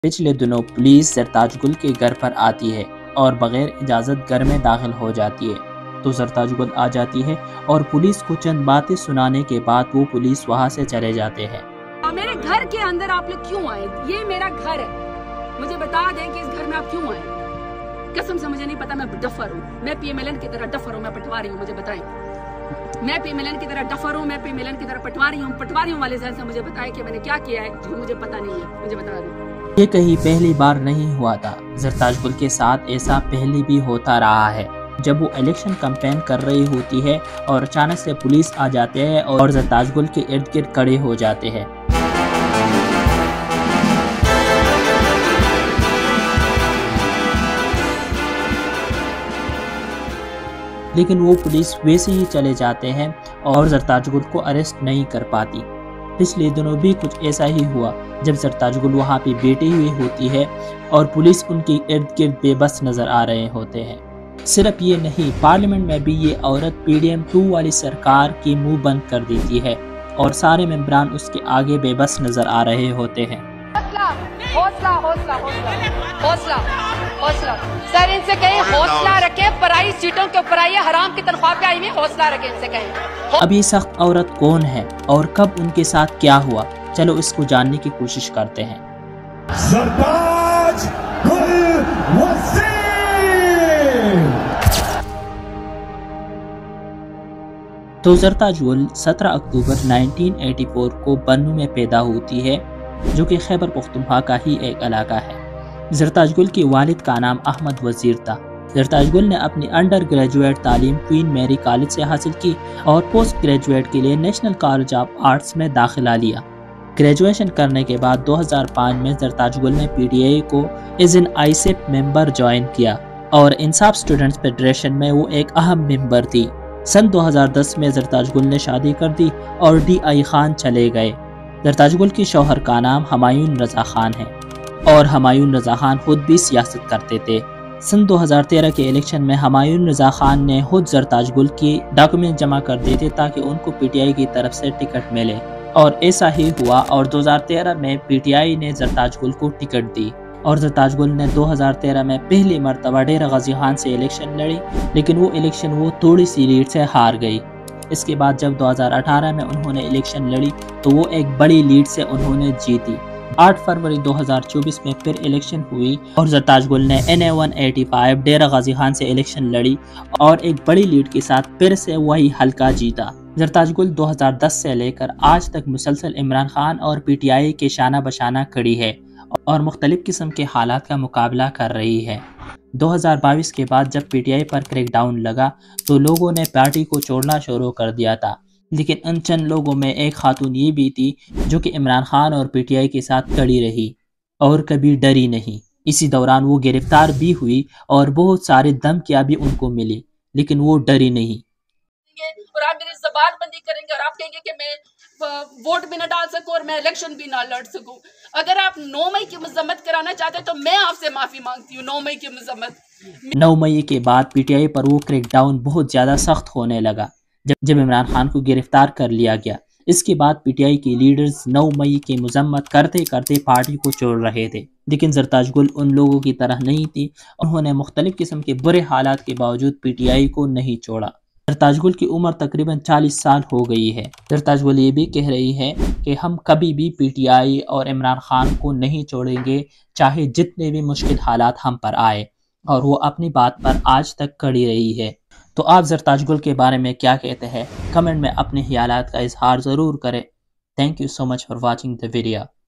पिछले दिनों पुलिस सरताज गुल के घर पर आती है और बगैर इजाज़त घर में दाखिल हो जाती है। तो सरताज गुल आ जाती है और पुलिस को चंद बातें सुनाने के बाद वो पुलिस वहाँ से चले जाते हैं। मेरे घर के अंदर आप लोग क्यों आए? ये मेरा घर है, मुझे बता दें कि इस घर में आप क्यों आए? कसम से मुझे नहीं पता, मैं डफर हूँ, मैं पीएमएलएन की तरह डफर हूँ, मैं पटवारी हूँ, मुझे बताएं। मैं पीएमएलएन की तरह डफर हूँ, मैं पीएमएलएन की तरह पटवारी हूँ वाले जहन से मुझे बताएं कि मैंने क्या किया है जो मुझे पता नहीं है, मुझे बता दें। ये कहीं पहली बार नहीं हुआ था, सरताज गुल के साथ ऐसा पहले भी होता रहा है। जब वो इलेक्शन कैंपेन कर रही होती है और अचानक से पुलिस आ जाते हैं और सरताज गुल के इर्द गिर्द खड़े हो जाते हैं। लेकिन वो पुलिस वैसे ही चले जाते हैं और सरताज गुल को अरेस्ट नहीं कर पाती। पिछले दिनों भी कुछ ऐसा ही हुआ जब सरताज गुल वहाँ पे बैठी हुई होती है और पुलिस उनके इर्द गिर्द बेबस नजर आ रहे होते हैं। सिर्फ ये नहीं, पार्लियामेंट में भी ये औरत PDM 2 वाली सरकार की मुंह बंद कर देती है और सारे मेंबरान उसके आगे बेबस नजर आ रहे होते हैं। हौसला हौसला हौसला हौसला हौसला सर, इनसे कहें हौसला रखें, पराई सीटों के ऊपर आइए, हराम की तनख्वाह पे आइए, हौसला रखें, इनसे कहें। अब ये सख्त औरत कौन है और कब उनके साथ क्या हुआ, चलो इसको जानने की कोशिश करते हैं। सरताज गुल वसीम। तो सरताज गुल 17 अक्टूबर 1984 को बन्नू में पैदा होती है, जो कि खैबर पख्तूनख्वा का ही एक इलाका है। सरताज गुल के वालिद का नाम अहमद वजीर था। सरताज गुल ने अपनी अंडर ग्रेजुएट तालीम क्वीन मैरी कॉलेज से हासिल की और पोस्ट ग्रेजुएट के लिए नेशनल कॉलेज ऑफ आर्ट्स में दाखिला लिया। ग्रेजुएशन करने के बाद 2005 में सरताज गुल ने PTI को as an ISEP member join किया और इंसाफ स्टूडेंट्स फेडरेशन में वो एक अहम मेंबर थी। सन 2010 में सरताज गुल ने शादी कर दी और DI खान चले गए। सरताज गुल के शौहर का नाम हमायून रजा खान है और हमायून रजा खान खुद भी सियासत करते थे। सन 2013 के इलेक्शन में हमायून रजा खान ने खुद सरताज गुल की डॉक्यूमेंट जमा कर दिए थे ताकि उनको PTI की तरफ से टिकट मिले और ऐसा ही हुआ और 2013 में PTI ने सरताज गुल को टिकट दी और सरताज गुल ने 2013 में पहली मरतबा डेरा गाजी खान से इलेक्शन लड़ी, लेकिन वो इलेक्शन वो थोड़ी सी लीड से हार गई। इसके बाद जब 2018 में उन्होंने इलेक्शन लड़ी तो वो एक बड़ी लीड से उन्होंने जीती। 8 फरवरी 2024 में फिर इलेक्शन हुई और सरताज गुल ने NA 185 डेरा गाजी खान से इलेक्शन लड़ी और एक बड़ी लीड के साथ फिर से वही हल्का जीता। सरताज गुल 2010 से लेकर आज तक मुसलसल इमरान खान और PTI के शाना बशाना खड़ी है और मुख्तलिफ किस्म के हालात का मुकाबला कर रही है। 2022 के बाद जब PTI पर क्रैकडाउन लगा तो लोगों ने पार्टी को छोड़ना शुरू कर दिया था, लेकिन उन चंद लोगों में एक खातून ये भी थी जो कि इमरान खान और PTI के साथ खड़ी रही और कभी डरी नहीं। इसी दौरान वो गिरफ्तार भी हुई और बहुत सारे धमकियां भी उनको मिली, लेकिन वो डरी नहीं। और आप मेरी ज़बान बंदी करेंगे और आप कहेंगे कि मैं वोट भी ना डाल सकूं और मैं इलेक्शन भी ना लड़ सकूं। अगर आप 9 मई की मजम्मत कराना चाहते हैं तो मैं आपसे माफी मांगती हूँ। 9 मई की मजम्मत, 9 मई के बाद PTI पर वो क्रैकडाउन बहुत ज्यादा सख्त होने लगा जब इमरान खान को गिरफ्तार कर लिया गया। इसके बाद PTI के लीडर्स 9 मई की मजम्मत करते करते पार्टी को छोड़ रहे थे, लेकिन सरताज गुल उन लोगों की तरह नहीं थी। उन्होंने मुख्तलिफ किस्म के बुरे हालात के बावजूद PTI को नहीं छोड़ा। सरताज गुल की उम्र तकरीबन 40 साल हो गई है। सरताज गुल ये भी कह रही है कि हम कभी भी PTI और इमरान खान को नहीं छोड़ेंगे, चाहे जितने भी मुश्किल हालात हम पर आए, और वो अपनी बात पर आज तक खड़ी रही है। तो आप सरताज गुल के बारे में क्या कहते हैं? कमेंट में अपने ख्यालात का इजहार ज़रूर करें। Thank you so much for watching the video.